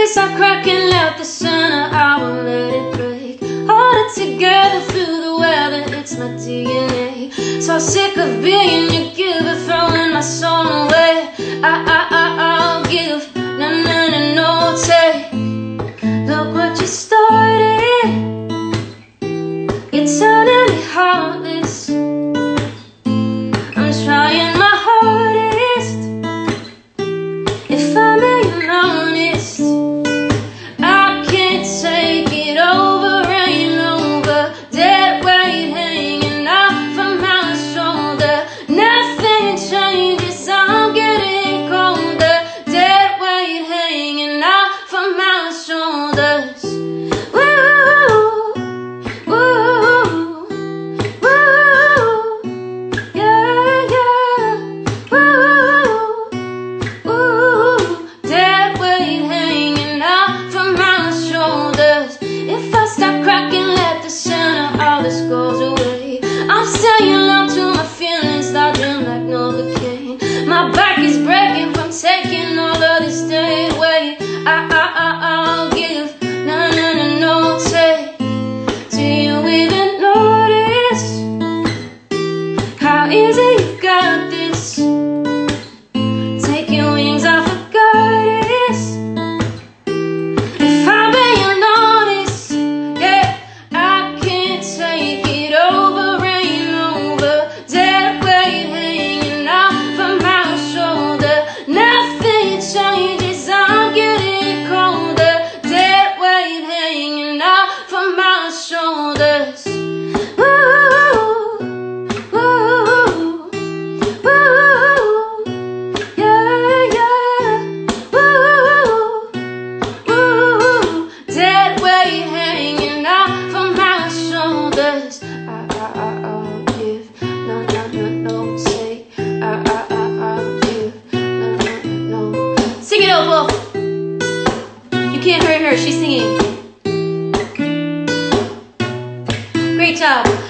stop cracking, let the center, I won't let it break. Hold it together through the weather, it's my DNA. So sick of being your giver, throwing my soul away. I'll give, no take. Look what you started, you're turning me heartless. I'm trying my hardest, if I'm being honest. I can't take it over and over, dead weight hanging off of my shoulder. Nothing changes, I'm getting colder, dead weight hanging off of my shoulders. Woo, woo, woo, yeah, yeah. Woo, woo, dead weight hanging off of my shoulders. If I stop cracking, let the center, all this goes away. I'm staying low to my feelings, dodging like Novocaine. My back is breaking from taking all of this dead weight. I'll give, no take. Do you even notice how easy you got this? Taking wings off a goddess. If I'm being honest, yeah, I can't take it over and over, dead weight hanging off of my shoulder. Nothing changes, I'm getting colder, dead weight hanging off of my shoulders. Woo, woo, woo, yeah, yeah. Woo, woo, dead weight hanging off of my shoulders. I'll give, no take. I'll give, no. Sing it, Opal. You can't hurt her, she's singing. Great job.